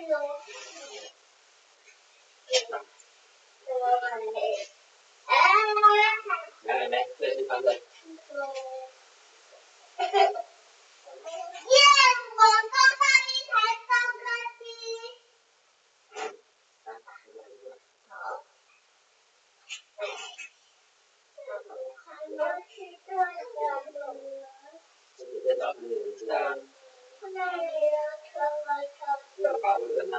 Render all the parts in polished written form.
来，这是放的。耶！ 我收到一台高科技。好。还要去这样的呢。 你在找什么名字啊？ 那里的车和车子。 要保护人啊。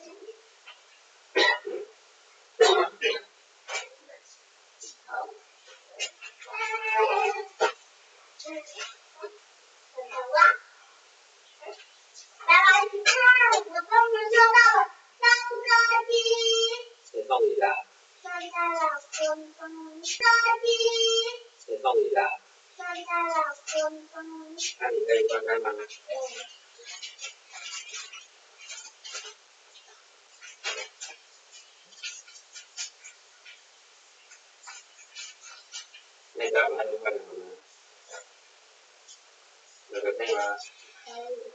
来，你看，我终于收到了高科技。 谁送你的？ 圣诞老公公。科技。 谁送你的？ 圣诞老公公。 那你可以观看吗？那个还有什么？那个可以吗？ 可以。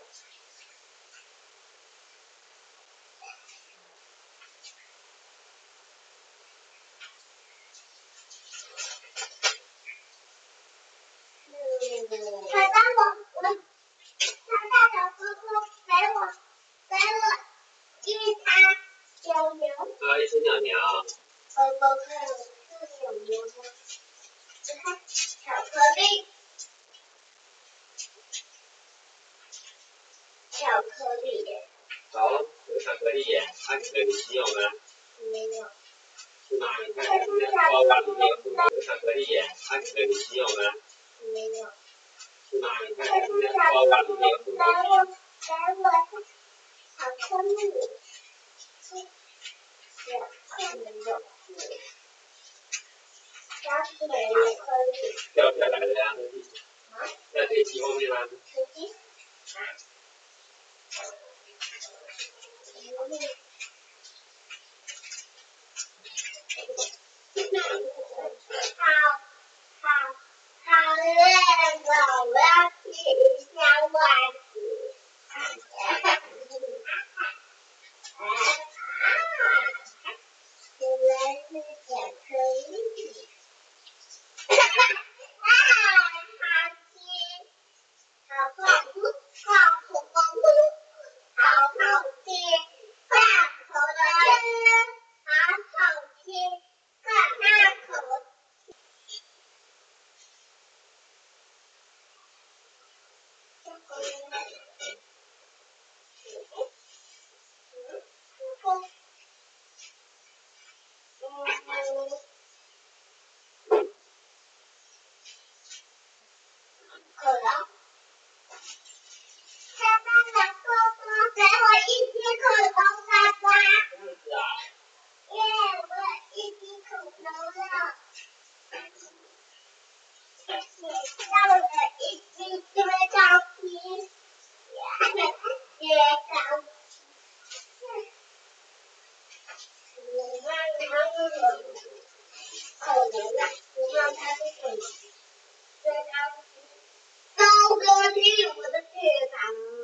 他让我，他大小哥哥给我一只小牛。 一只鸟鸟。 哥哥看我是小牛吗？你看巧克力，巧克力耶。 有巧克力耶，那你可以使用吗？ 没有。 是吗？你看里面包装里面有巧克力耶，那你可以使用吗？ 没有。 是吗？你看里面包装里面有给我巧克力，巧克力有。加起来也可以。 掉下来的呀，在飞机后面吗？ 飞机。好累了，我要去一下袜子。原来是巧克力。好棒！可乐。爸爸的哥哥给我一只恐龙沙发。耶，我有一只恐龙了。写到了一只最高级。最高级。可能啊，你看它是什么？最高级。高科技，我的天哪！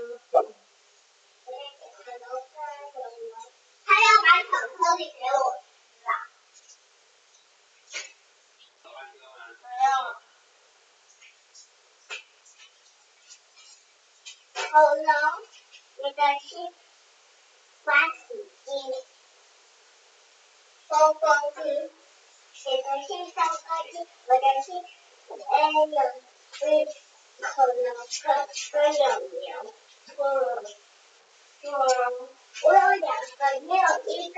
他要把巧克力给我吃啊！没有。恐龙，你的是刷洗机。公公鸡，你的是高科技，我的是恐龙跟有牛。我有2个，没有1个。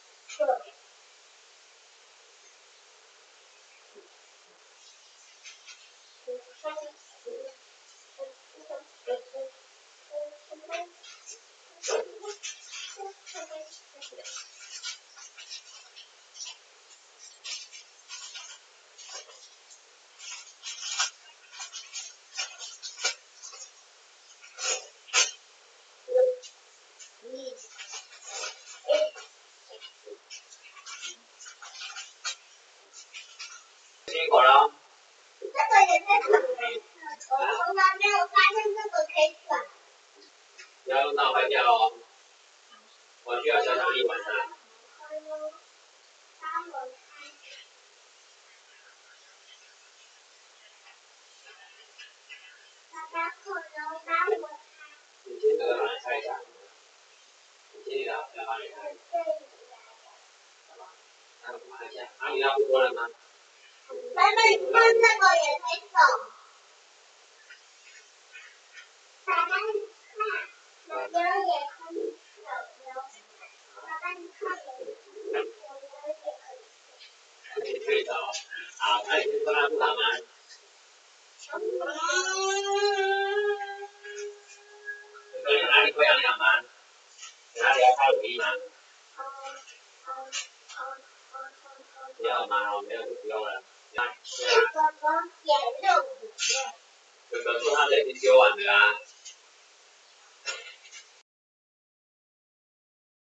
辛苦了。 这个也在转颜色，我从来没有发现这个可以转。 不要弄到坏掉哦。 需要小小力玩啊。你今天要帮你猜一下。你今天要帮你猜。好吧，那我看一下。阿米要不多了吗？ 妈妈，你看这个也可以走。爸爸，你看，妈妈也可以走。爸爸，你看，我也可以走。 可以走。好，那你先说那不好吗？你昨天哪里会痒痒吗？哪里要擦乳液吗？不要吗？没有就不用了。 哥哥也肉骨。 哥哥说他的已经丢完了啊。